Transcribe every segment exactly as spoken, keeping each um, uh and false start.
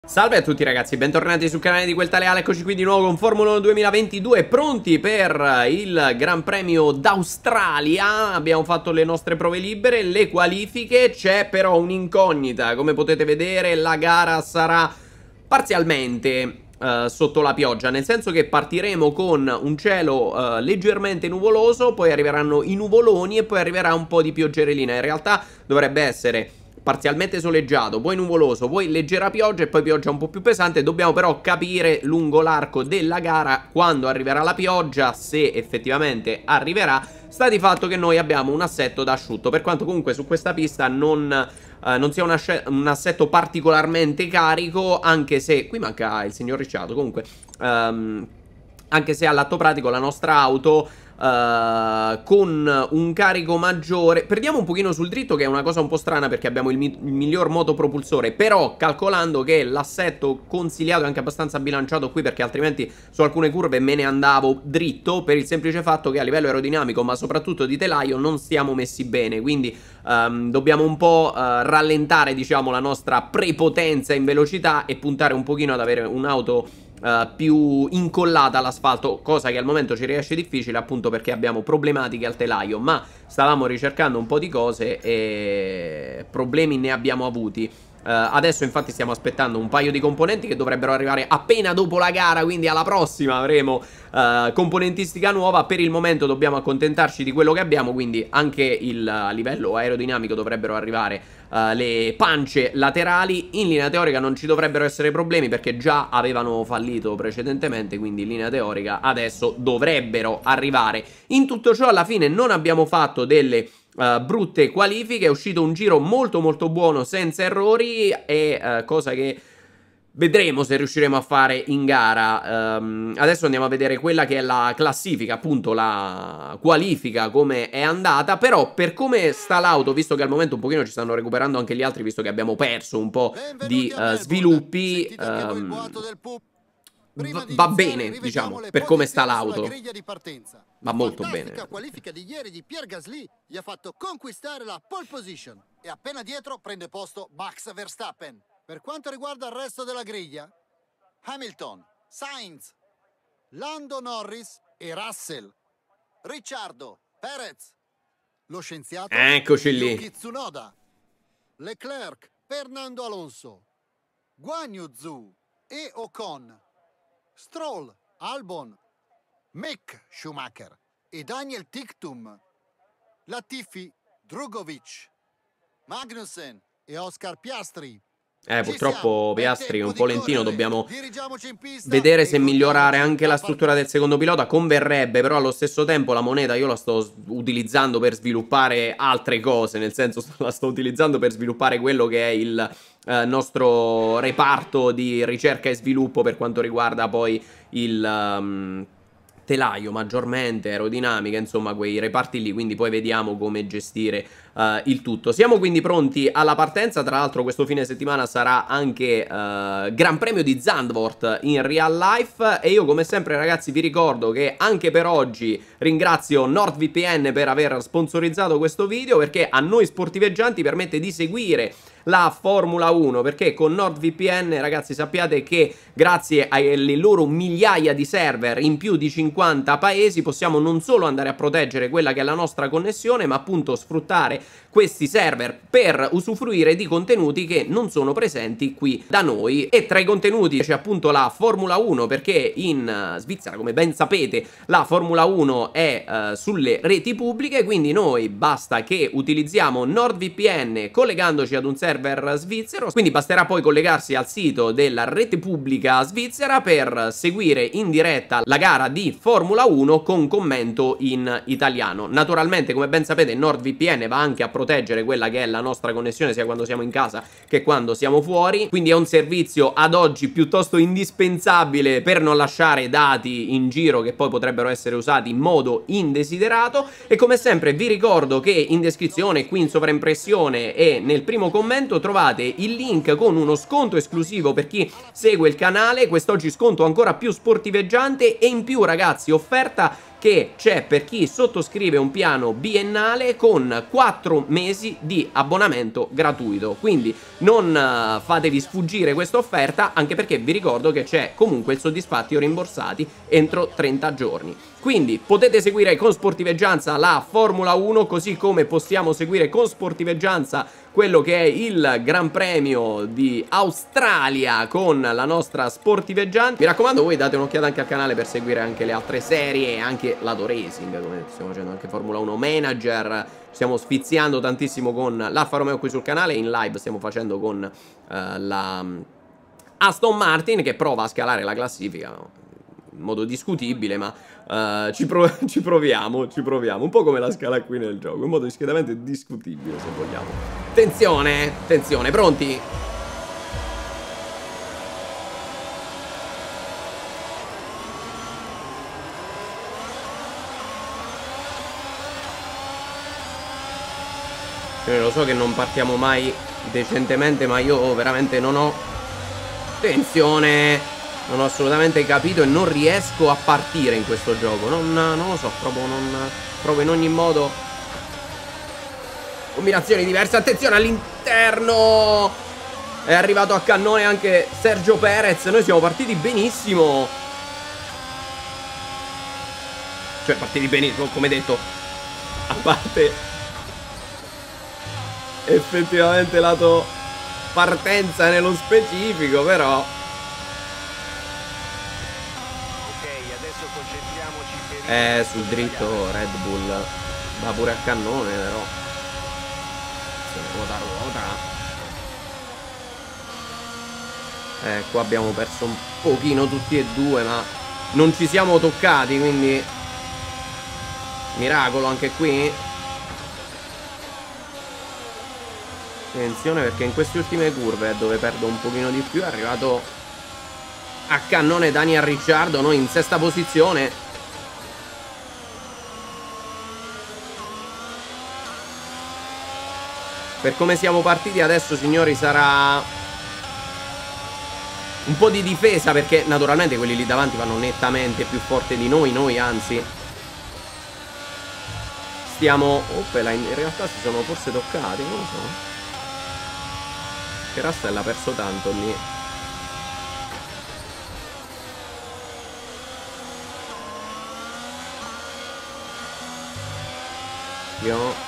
Salve a tutti ragazzi, bentornati sul canale di Quel Tale Ale. Eccoci qui di nuovo con Formula uno duemilaventidue, pronti per il Gran Premio d'Australia. Abbiamo fatto le nostre prove libere, le qualifiche. C'è però un'incognita, come potete vedere la gara sarà parzialmente Uh, sotto la pioggia, nel senso che partiremo con un cielo uh, leggermente nuvoloso, poi arriveranno i nuvoloni e poi arriverà un po' di pioggerellina. In realtà dovrebbe essere parzialmente soleggiato, poi nuvoloso, poi leggera pioggia e poi pioggia un po' più pesante. Dobbiamo però capire lungo l'arco della gara quando arriverà la pioggia, se effettivamente arriverà. Sta di fatto che noi abbiamo un assetto da asciutto, per quanto comunque su questa pista non... Uh, non sia un, un assetto particolarmente carico, anche se... Qui manca il signor Ricciardo, comunque um, anche se all'atto pratico la nostra auto uh, con un carico maggiore... Perdiamo un pochino sul dritto, che è una cosa un po' strana perché abbiamo il, mi il miglior motopropulsore. Però calcolando che l'assetto consigliato è anche abbastanza bilanciato qui, perché altrimenti su alcune curve me ne andavo dritto, per il semplice fatto che a livello aerodinamico, ma soprattutto di telaio, non stiamo messi bene. Quindi um, dobbiamo un po' uh, rallentare, diciamo, la nostra prepotenza in velocità e puntare un pochino ad avere un'auto Uh, più incollata all'asfalto, cosa che al momento ci riesce difficile, appunto perché abbiamo problematiche al telaio. Ma stavamo ricercando un po' di cose e problemi ne abbiamo avuti. Uh, adesso infatti stiamo aspettando un paio di componenti che dovrebbero arrivare appena dopo la gara, quindi alla prossima avremo uh, componentistica nuova. Per il momento dobbiamo accontentarci di quello che abbiamo, quindi anche il, a livello aerodinamico dovrebbero arrivare uh, le pance laterali. In linea teorica non ci dovrebbero essere problemi perché già avevano fallito precedentemente, quindi in linea teorica adesso dovrebbero arrivare. In tutto ciò alla fine non abbiamo fatto delle Uh, brutte qualifiche, è uscito un giro molto molto buono senza errori e uh, cosa che vedremo se riusciremo a fare in gara. Um, adesso andiamo a vedere quella che è la classifica, appunto la qualifica, come è andata. Però per come sta l'auto, visto che al momento un pochino ci stanno recuperando anche gli altri, visto che abbiamo perso un po' di uh, sviluppi, um, va bene, diciamo, per come sta l'auto. Va molto bene. La qualifica di ieri di Pierre Gasly gli ha fatto conquistare la pole position e appena dietro prende posto Max Verstappen. Per quanto riguarda il resto della griglia, Hamilton, Sainz, Lando Norris e Russell, Ricciardo, Perez, lo scienziato Eccoci lì. Yuki Tsunoda, Leclerc, Fernando Alonso, Guan Yu Zhou e Ocon, Stroll, Albon, Mick Schumacher e Daniel Ticktum, Latifi, Drugovic, Magnussen e Oscar Piastri. Eh, purtroppo Piastri è un po' lentino, dobbiamo vedere se migliorare anche la struttura del secondo pilota. Converrebbe, però allo stesso tempo la moneta io la sto utilizzando per sviluppare altre cose, nel senso la sto utilizzando per sviluppare quello che è il eh, nostro reparto di ricerca e sviluppo per quanto riguarda poi il... Um, telaio maggiormente, aerodinamica, insomma quei reparti lì, quindi poi vediamo come gestire uh, il tutto. Siamo quindi pronti alla partenza. Tra l'altro questo fine settimana sarà anche uh, Gran Premio di Zandvoort in real life e io come sempre ragazzi vi ricordo che anche per oggi ringrazio NordVPN per aver sponsorizzato questo video, perché a noi sportiveggianti permette di seguire la Formula uno, perché con NordVPN ragazzi sappiate che grazie alle loro migliaia di server in più di cinquanta paesi possiamo non solo andare a proteggere quella che è la nostra connessione, ma appunto sfruttare questi server per usufruire di contenuti che non sono presenti qui da noi. E tra i contenuti c'è appunto la Formula uno, perché in Svizzera, come ben sapete, la Formula uno è uh, sulle reti pubbliche, quindi noi basta che utilizziamo NordVPN collegandoci ad un server svizzero, quindi basterà poi collegarsi al sito della rete pubblica svizzera per seguire in diretta la gara di Formula uno con commento in italiano. Naturalmente, come ben sapete, NordVPN va anche a proteggere quella che è la nostra connessione sia quando siamo in casa che quando siamo fuori, quindi è un servizio ad oggi piuttosto indispensabile per non lasciare dati in giro che poi potrebbero essere usati in modo indesiderato. E come sempre vi ricordo che in descrizione, qui in sovraimpressione e nel primo commento trovate il link con uno sconto esclusivo per chi segue il canale. Quest'oggi sconto ancora più sportiveggiante e in più ragazzi offerta che c'è per chi sottoscrive un piano biennale con quattro mesi di abbonamento gratuito. Quindi non uh, fatevi sfuggire questa offerta, anche perché vi ricordo che c'è comunque il soddisfatti o rimborsati entro trenta giorni. Quindi potete seguire con sportiveggianza la Formula uno, così come possiamo seguire con sportiveggianza quello che è il Gran Premio di Australia con la nostra sportiveggiante. Mi raccomando, voi date un'occhiata anche al canale per seguire anche le altre serie e anche l'Auto Racing, come stiamo facendo anche Formula uno Manager. Stiamo sfiziando tantissimo con l'Alfa Romeo qui sul canale, in live stiamo facendo con uh, la Aston Martin, che prova a scalare la classifica in modo discutibile, ma uh, ci, prov ci proviamo, ci proviamo. Un po' come la scala qui nel gioco, in modo discretamente discutibile, se vogliamo. Attenzione, attenzione, pronti? Io lo so che non partiamo mai decentemente, ma io veramente non ho... Attenzione! Non ho assolutamente capito e non riesco a partire in questo gioco. Non, non lo so, proprio non... Provo in ogni modo combinazioni diverse. Attenzione all'interno! È arrivato a cannone anche Sergio Perez. Noi siamo partiti benissimo. Cioè partiti benissimo, come detto. A parte effettivamente lato partenza nello specifico, però Eh, sul dritto Red Bull va pure a cannone, però ruota ruota. Eh, qua abbiamo perso un pochino tutti e due, ma non ci siamo toccati, quindi miracolo anche qui. Attenzione, perché in queste ultime curve, dove perdo un pochino di più, è arrivato a cannone Daniel Ricciardo. Noi in sesta posizione. Per come siamo partiti adesso, signori, sarà un po' di difesa, perché naturalmente quelli lì davanti vanno nettamente più forte di noi. Noi anzi stiamo... Oppela, in realtà si sono forse toccati, non lo so. Che Russell ha perso tanto lì. Io...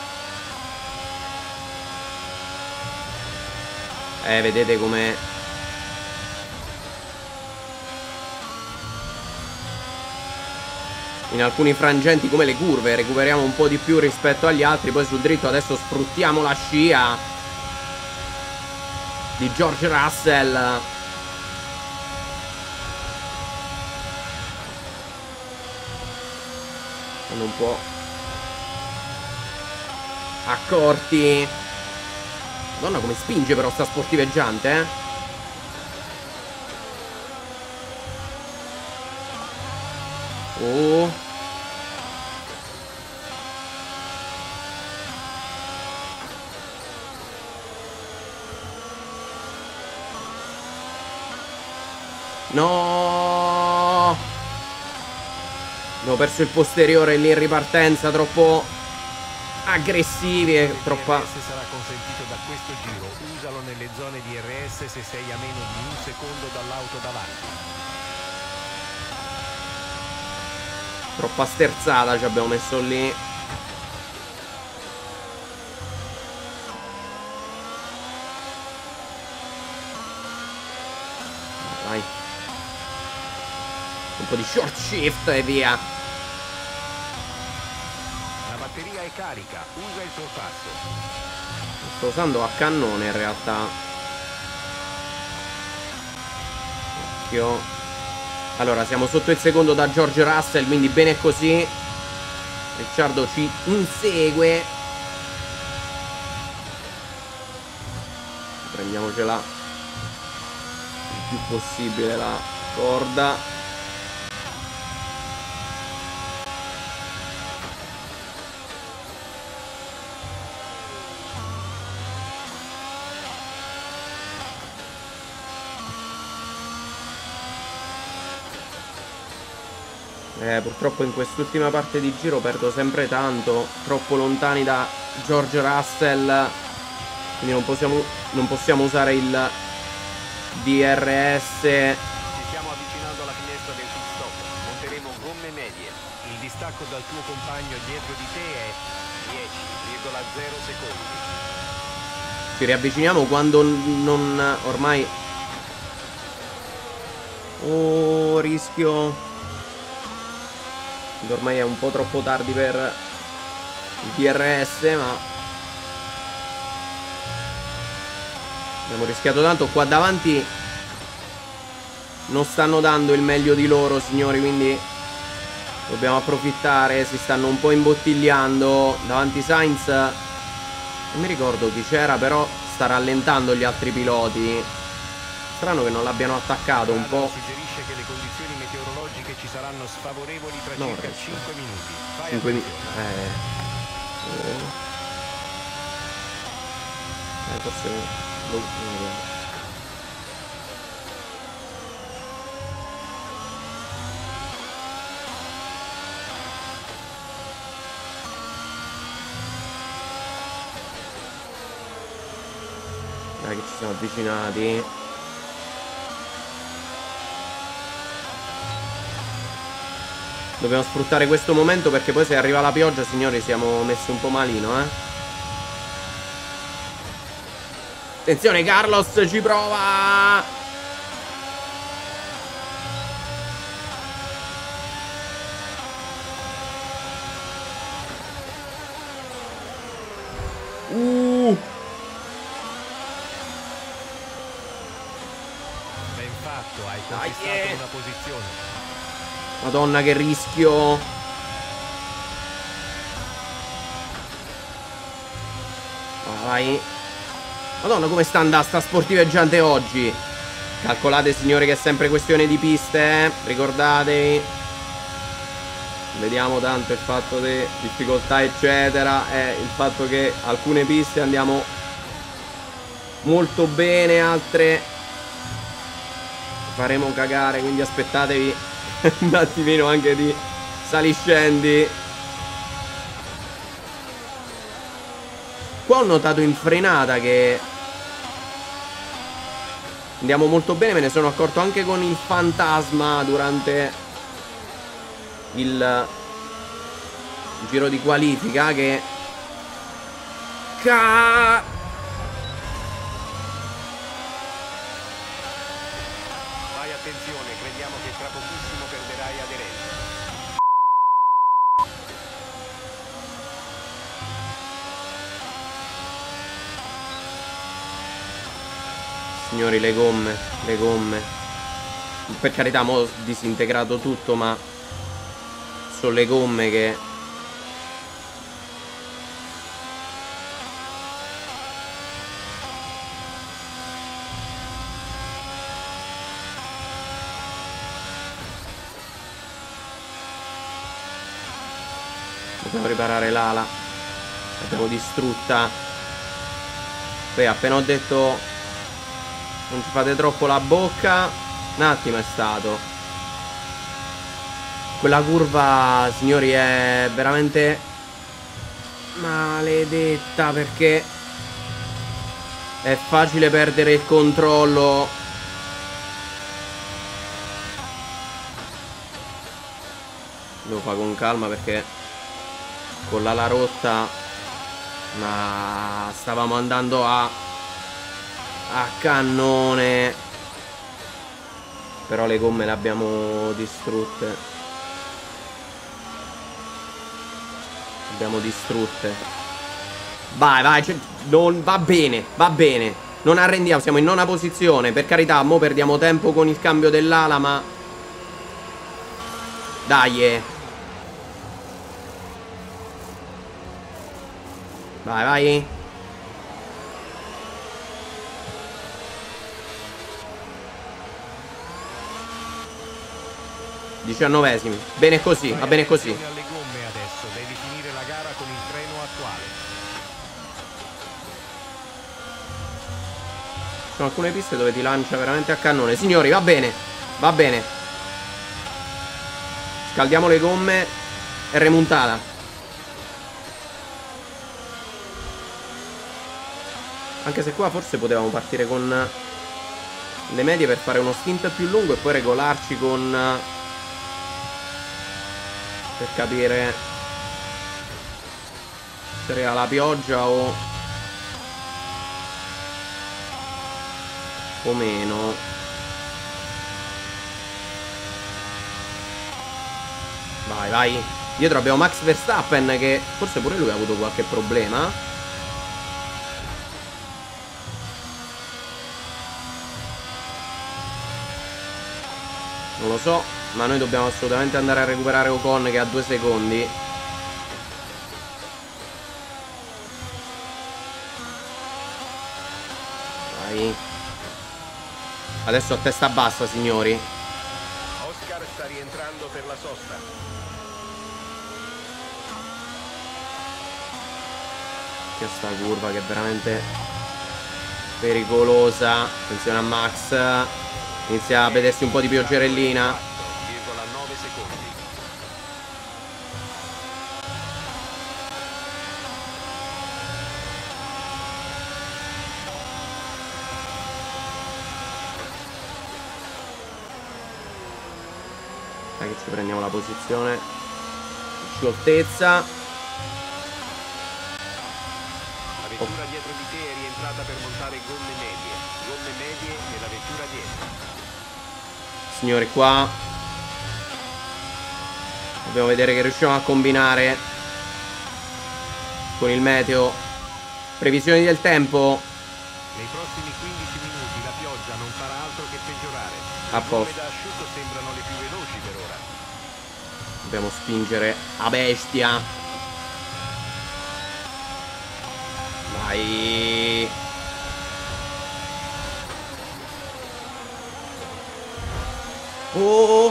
Eh, vedete come in alcuni frangenti, come le curve, recuperiamo un po' di più rispetto agli altri. Poi sul dritto adesso sfruttiamo la scia di George Russell. Sono un po' accorti. Madonna, come spinge però sta sportiveggiante, eh. Oh. No. Abbiamo perso il posteriore lì in ripartenza, troppo aggressivi e troppa... sarà consentito da questo giro. Usalo nelle zone di R S se sei a meno di un secondo dall'auto davanti. Troppa sterzata ci abbiamo messo lì. Vai. Un po' di short shift e via. La batteria è carica, usa il sorpasso. Sto usando a cannone in realtà. Occhio. Allora, siamo sotto il secondo da George Russell, quindi bene così. Ricciardo ci insegue. Prendiamocela il più possibile la corda. Eh, purtroppo in quest'ultima parte di giro perdo sempre tanto. Troppo lontani da George Russell. Quindi non possiamo, non possiamo usare il D R S. Ci stiamo avvicinando alla finestra del pit stop. Monteremo gomme medie. Il distacco dal tuo compagno dietro di te è dieci virgola zero secondi. Ci riavviciniamo quando non... ormai... Oh, rischio. Ormai è un po' troppo tardi per il D R S, ma... abbiamo rischiato tanto. Qua davanti non stanno dando il meglio di loro, signori, quindi dobbiamo approfittare. Si stanno un po' imbottigliando. Davanti Sainz, non mi ricordo chi c'era, però sta rallentando gli altri piloti. Strano che non l'abbiano attaccato un po'. Suggerisce che le condizioni meteorologiche ci saranno sfavorevoli tra No, circa resta. cinque minuti. Fai cinque mi attenzione. eh. Oh. Eh, forse lo... no. Dai che ci siamo avvicinati. Dobbiamo sfruttare questo momento perché poi se arriva la pioggia, signori, siamo messi un po' malino, eh. Attenzione, Carlos ci prova. Uh. Ben fatto, hai Dai, conquistato eh. una posizione. Madonna che rischio. Vai. Madonna come sta andando sta sportiveggiante oggi. Calcolate, signori, che è sempre questione di piste, eh? Ricordatevi. Vediamo tanto il fatto di difficoltà eccetera. È il fatto che alcune piste andiamo molto bene, altre faremo cagare. Quindi aspettatevi un attimino anche di saliscendi. Qua ho notato in frenata che andiamo molto bene. Me ne sono accorto anche con il fantasma durante il giro di qualifica che Ca... Fai attenzione, crediamo che tra pochissimo perderai aderenza. Signori, le gomme, le gomme. Per carità, mo' ho disintegrato tutto, ma sono le gomme che... Dobbiamo riparare l'ala. L'abbiamo distrutta. Poi appena ho detto non ci fate troppo la bocca, un attimo è stato. Quella curva, signori, è veramente maledetta, perché è facile perdere il controllo. Devo fare con calma perché con l'ala rotta, ma stavamo andando a a cannone. Però le gomme le abbiamo distrutte. Abbiamo distrutte. Vai, vai, cioè, non, va bene, va bene. Non arrendiamo, siamo in nona posizione. Per carità, mo perdiamo tempo con il cambio dell'ala, ma dai, eh. Vai, vai. diciannovesimi. Bene così, va bene così. Alle gomme adesso, devi finire la gara con il treno attuale. Ci sono alcune piste dove ti lancia veramente a cannone. Signori, va bene, va bene. Scaldiamo le gomme. È remontata. Anche se qua forse potevamo partire con le medie per fare uno stint più lungo e poi regolarci con... per capire se era la pioggia o... o meno. Vai, vai. Dietro abbiamo Max Verstappen che forse pure lui ha avuto qualche problema. Non lo so, ma noi dobbiamo assolutamente andare a recuperare Ocon che ha due secondi. Vai. Adesso a testa bassa, signori. Oscar sta rientrando per la sosta. Che sta curva che è veramente pericolosa. Attenzione a Max. Inizia a vedersi un po' di pioggerellina. nove secondi. Dai che ci prendiamo la posizione. Scioltezza. La vettura dietro di te è rientrata per montare gomme medie. Gomme medie nella vettura dietro. Signori, qua dobbiamo vedere che riusciamo a combinare con il meteo. Previsioni del tempo. Nei prossimi quindici minuti la pioggia non farà altro che peggiorare. A posto. Le gomme da asciutto sembrano le più veloci per ora. Dobbiamo spingere a bestia. Vai. Oh.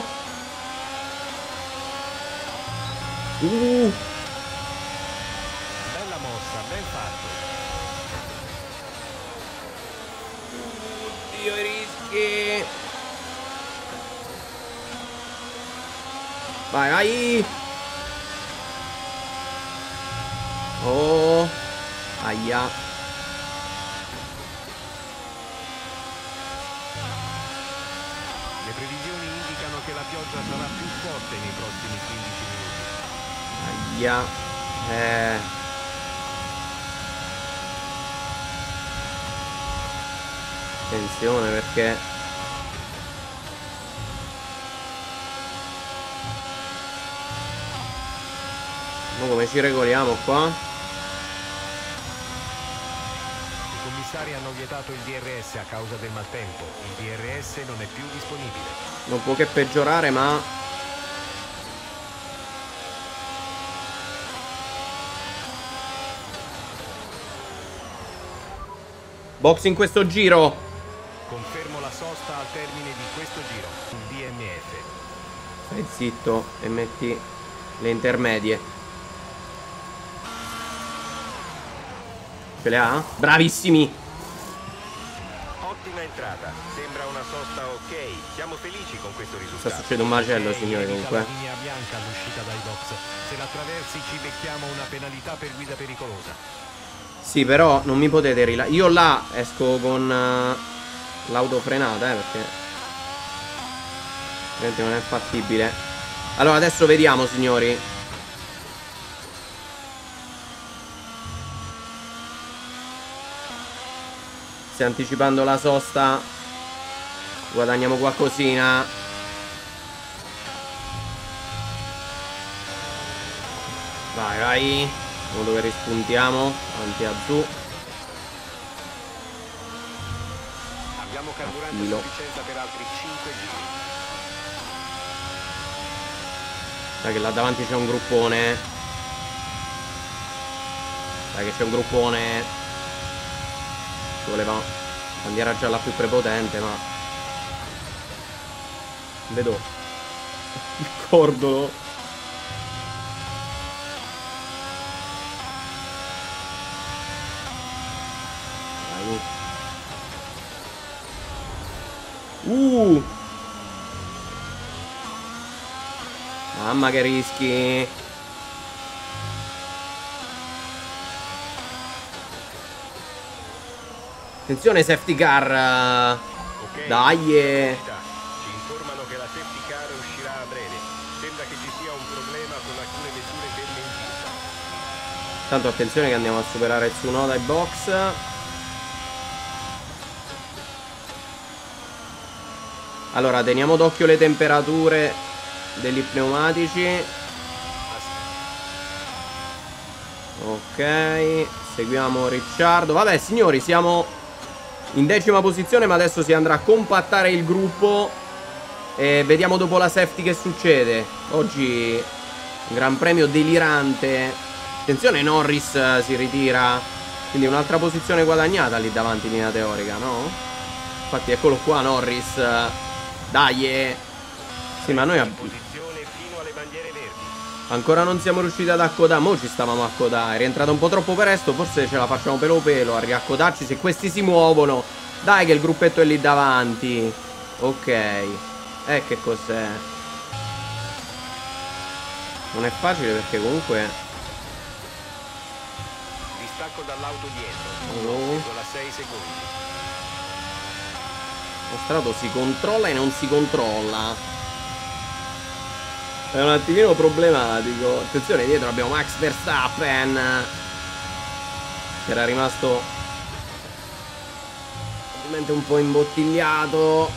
Uh. Bella mossa, ben fatto. Oddio, i rischi. Vai, vai. Oh. Aia. Le previsioni indicano che la pioggia sarà più forte nei prossimi quindici minuti. Aia. Eh. Attenzione perché ma come ci regoliamo qua? I commissari hanno vietato il D R S a causa del maltempo. Il D R S non è più disponibile. Non può che peggiorare, ma box in questo giro. Confermo la sosta al termine di questo giro. Un D N F. Stai zitto e metti le intermedie. Ce le ha? Bravissimi. Ottima entrata. Sembra una sosta ok. Siamo felici con questo risultato. Sta succedendo un macello, Ok, signori, evita comunque. la linea bianca all'uscita dai box. Se la attraversi ci becchiamo una penalità per guida pericolosa. Sì, però non mi potete rilasciare. Io là esco con uh, l'autofrenata, eh, perché altrimenti non è fattibile. Allora, adesso vediamo, signori. Se anticipando la sosta guadagniamo qualcosina. Vai, vai. Vediamo dove rispuntiamo. Avanti a giù. Abbiamo carburante a Filo. sufficienza per altri cinque giri. Dai che là davanti c'è un gruppone. Dai che c'è un gruppone. Ci voleva bandiera gialla più prepotente, ma vedo il cordolo. Vai. Uh Mamma che rischi. Attenzione safety car. Ok, Dai. ci informano che la safety car uscirà a breve. Sembra che ci sia un problema con alcune vetture ferme in pista. Tanto attenzione che andiamo a superare il Tsunoda e box. Allora teniamo d'occhio le temperature degli pneumatici. Ok, seguiamo Ricciardo. Vabbè signori, siamo in decima posizione, ma adesso si andrà a compattare il gruppo e vediamo dopo la safety che succede. Oggi un gran premio delirante. Attenzione, Norris si ritira, quindi un'altra posizione guadagnata lì davanti in linea teorica, no? Infatti eccolo qua Norris. Dai. Sì, ma noi fino alle bandiere verdi. ancora non siamo riusciti ad accodare. Mo ci stavamo a accodare. È rientrato un po' troppo presto. Forse ce la facciamo pelo pelo a riaccodarci se questi si muovono. Dai che il gruppetto è lì davanti. Ok. Eh che cos'è? Non è facile perché comunque Distacco dall'auto dietro. oh. uno virgola sei secondi. Lo strato si controlla e non si controlla. È un attimino problematico. Attenzione, dietro abbiamo Max Verstappen, che era rimasto ovviamente un po' imbottigliato.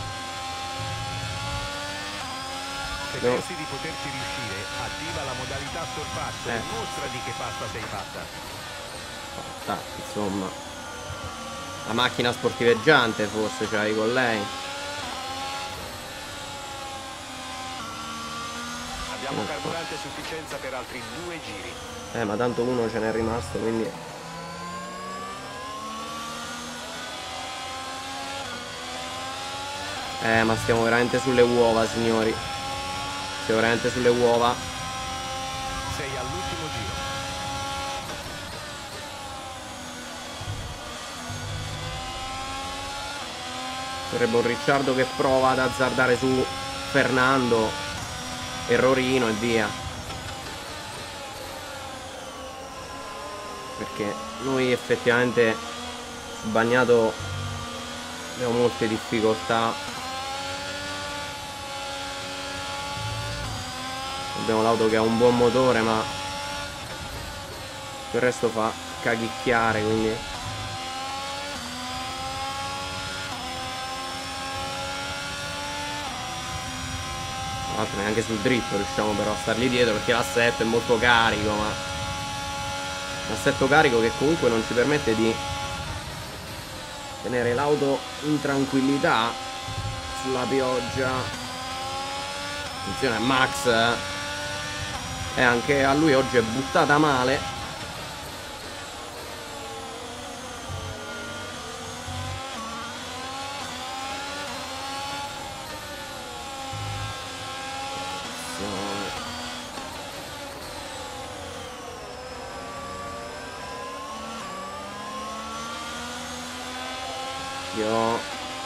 Se no. pensi di poterci riuscire, attiva la modalità sorpasso eh. e mostra di che pasta sei fatta. Fatta, insomma. La macchina sportiveggiante forse ce l'hai con lei. Abbiamo carburante a sufficienza per altri due giri. Eh ma tanto uno ce n'è rimasto, quindi Eh ma stiamo veramente sulle uova, signori. Stiamo veramente sulle uova. Sei all'ultimo giro. Sarebbe un Ricciardo che prova ad azzardare su Fernando. Errorino e via. Perché noi effettivamente sul bagnato abbiamo molte difficoltà. Abbiamo l'auto che ha un buon motore, ma il resto fa caghicchiare, quindi tra l'altro neanche sul dritto riusciamo però a stargli dietro, perché l'assetto è molto carico, ma un assetto carico che comunque non ci permette di tenere l'auto in tranquillità sulla pioggia. Attenzione a Max. E anche a lui oggi è buttata male. Io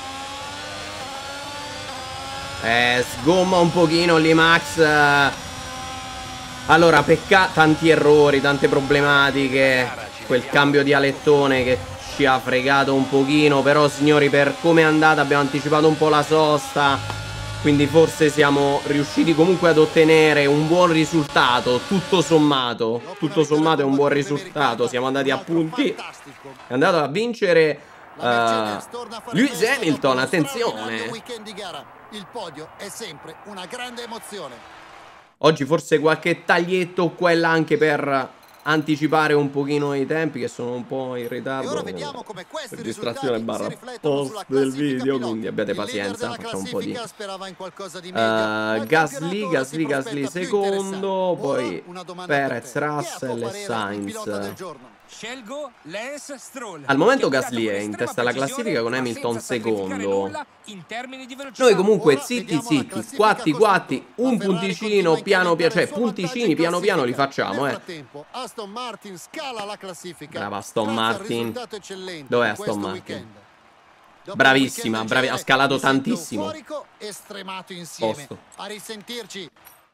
Eh sgomma un pochino lì Max. Allora, peccato, tanti errori, tante problematiche. Quel cambio di alettone che ci ha fregato un pochino. Però signori, per come è andata abbiamo anticipato un po' la sosta, quindi forse siamo riusciti comunque ad ottenere un buon risultato. Tutto sommato Tutto sommato è un buon risultato. Siamo andati a punti. È andato a vincere uh, Lewis Hamilton. Attenzione. Il podio è sempre una grande emozione. Oggi forse qualche taglietto qua e là anche per anticipare un pochino i tempi, che sono un po' in ritardo. E ora vediamo come questi registrazione barra riflettono sulla post del classifica video, piloti. quindi abbiate Il leader pazienza, della facciamo un po' di sperava in qualcosa di meglio, ma uh, il Gasly, campionato Gasly, si Gasly prospetta più secondo, poi Ora una domanda per Perez, te. Chi è a tuo Russell e parere il pilota del Sainz. giorno? Scelgo Lance Stroll. Al momento che ha Gasly guidato è con in estrema testa alla precisione, classifica con ma Hamilton senza sacrificare secondo. nulla in termini di velocità. Noi comunque Ora zitti vediamo la zitti, classifica quatti quatti, costruttori. un La Ferrari punticino continua a piano piano, cioè incrementare il suo punticini vantaggio in piano piano li classifica. facciamo, Nel eh. frattempo, Aston Martin scala la classifica. Brava Aston grazie al Martin. risultato eccellente Dov'è di Aston questo Martin? weekend. Dopo Bravissima, il weekend bravi- del ha scalato genere, mi sento tantissimo. euforico e stremato insieme. Posto. A risentirci.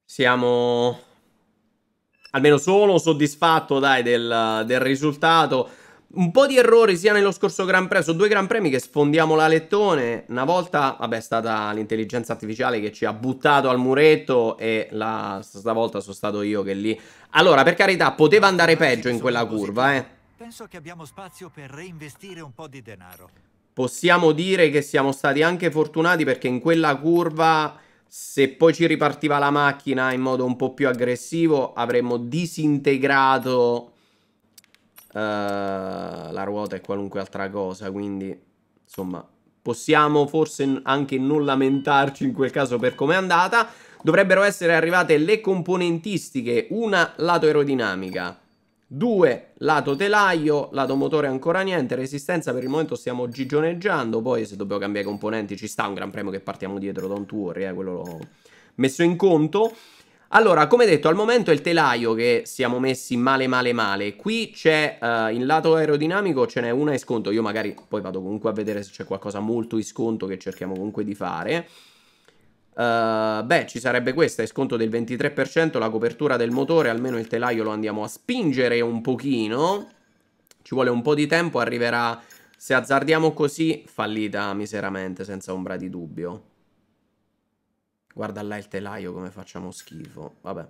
siamo... Almeno sono soddisfatto, dai, del, del risultato. Un po' di errori sia nello scorso Gran Premio. Sono due Gran Premi che sfondiamo la lettone. Una volta, vabbè, è stata l'intelligenza artificiale che ci ha buttato al muretto. E la stavolta sono stato io che lì... Allora, per carità, poteva andare peggio in quella curva, eh. Penso che abbiamo spazio per reinvestire un po' di denaro. Possiamo dire che siamo stati anche fortunati perché in quella curva... Se poi ci ripartiva la macchina in modo un po' più aggressivo, avremmo disintegrato uh, la ruota e qualunque altra cosa. Quindi, insomma, possiamo forse anche non lamentarci in quel caso per come è andata. Dovrebbero essere arrivate le componentistiche. Una, lato aerodinamica. Due, lato telaio, lato motore ancora niente, resistenza per il momento stiamo gigioneggiando, poi se dobbiamo cambiare componenti ci sta un Gran Premio che partiamo dietro, don't worry, eh, quello l'ho messo in conto. Allora, come detto, al momento è il telaio che siamo messi male male male, qui c'è uh, in lato aerodinamico ce n'è una in sconto, io magari poi vado comunque a vedere se c'è qualcosa molto in sconto che cerchiamo comunque di fare. Uh, beh, ci sarebbe questa, è sconto del ventitré per cento, la copertura del motore, almeno il telaio lo andiamo a spingere un pochino. Ci vuole un po' di tempo, arriverà, se azzardiamo così, fallita miseramente, senza ombra di dubbio. Guarda là il telaio come facciamo schifo, vabbè.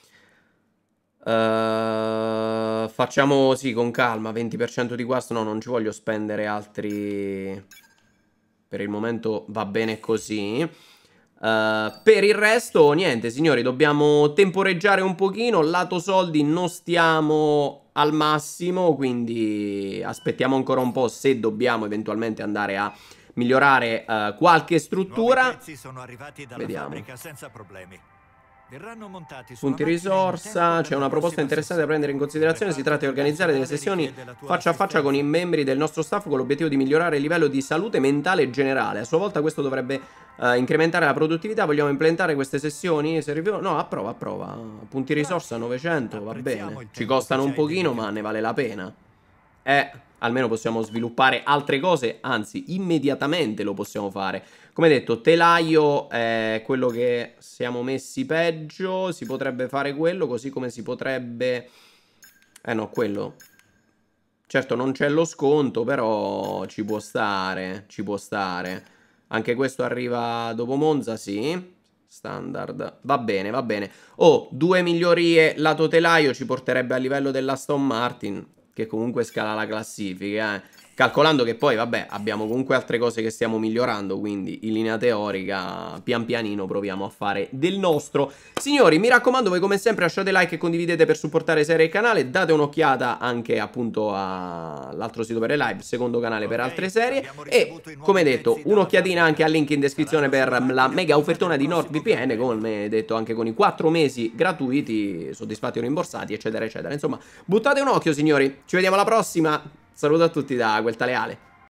Uh, facciamo, sì, con calma, venti per cento di guasto, no, non ci voglio spendere altri... Per il momento va bene così. Uh, per il resto niente signori, dobbiamo temporeggiare un pochino. Lato soldi non stiamo al massimo, quindi aspettiamo ancora un po' se dobbiamo eventualmente andare a migliorare uh, qualche struttura. Nuovi pezzi sono arrivati dalla Vediamo. fabbrica senza problemi. Verranno montati Punti risorsa, c'è una proposta interessante da prendere in considerazione. Si tratta di organizzare delle sessioni faccia a faccia con i membri del nostro staff con l'obiettivo di migliorare il livello di salute mentale generale. A sua volta questo dovrebbe uh, incrementare la produttività. Vogliamo implementare queste sessioni? Se rivelo... No, approva, approva. Punti risorsa novecento, va bene. Ci costano un pochino ma ne vale la pena. Eh, almeno possiamo sviluppare altre cose, anzi immediatamente lo possiamo fare. Come detto, telaio è quello che siamo messi peggio, si potrebbe fare quello, così come si potrebbe... Eh no, quello. Certo non c'è lo sconto, però ci può stare, ci può stare. Anche questo arriva dopo Monza, sì. Standard, va bene, va bene. Oh, due migliorie lato telaio ci porterebbe a livello dell'Aston Martin, che comunque scala la classifica, eh. Calcolando che poi, vabbè, abbiamo comunque altre cose che stiamo migliorando, quindi in linea teorica, pian pianino proviamo a fare del nostro. Signori, mi raccomando, voi come sempre lasciate like e condividete per supportare serie il canale, date un'occhiata anche appunto all'altro sito per le live, secondo canale per altre serie, e come detto, un'occhiatina anche al link in descrizione per la mega offertona di NordVPN, come detto anche con i quattro mesi gratuiti, soddisfatti o rimborsati, eccetera, eccetera. Insomma, buttate un occhio, signori, ci vediamo alla prossima. Saluto a tutti da Guelta Leale.